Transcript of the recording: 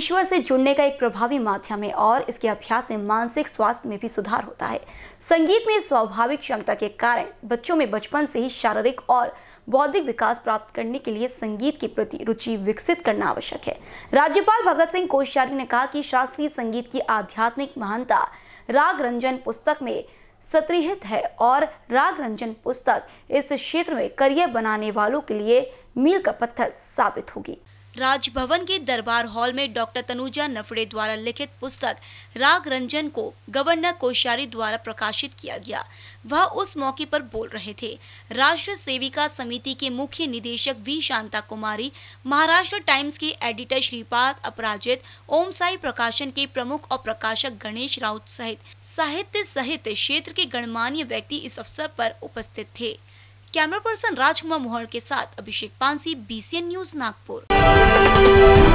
ईश्वर से जुड़ने का एक प्रभावी माध्यम है और इसके अभ्यास से मानसिक स्वास्थ्य में भी सुधार होता है। संगीत में स्वाभाविक क्षमता के कारण बच्चों में बचपन से ही शारीरिक और बौद्धिक विकास प्राप्त करने के लिए संगीत के प्रति रुचि विकसित करना आवश्यक है। राज्यपाल भगत सिंह कोश्यारी ने कहा कि शास्त्रीय संगीत की आध्यात्मिक महानता राग रंजन पुस्तक में सत्रिहित है और राग रंजन पुस्तक इस क्षेत्र में करियर बनाने वालों के लिए मील का पत्थर साबित होगी। राजभवन के दरबार हॉल में डॉक्टर तनुजा नफड़े द्वारा लिखित पुस्तक राग रंजन को गवर्नर कोश्यारी द्वारा प्रकाशित किया गया। वह उस मौके पर बोल रहे थे। राष्ट्र सेविका समिति के मुख्य निदेशक वी शांता कुमारी, महाराष्ट्र टाइम्स के एडिटर श्रीपाद अपराजित, ओम साई प्रकाशन के प्रमुख और प्रकाशक गणेश राउत सहित साहित्य क्षेत्र के गणमान्य व्यक्ति इस अवसर पर उपस्थित थे। कैमरा पर्सन राजकुमार मोहर के साथ अभिषेक पांसी, BCN न्यूज नागपुर।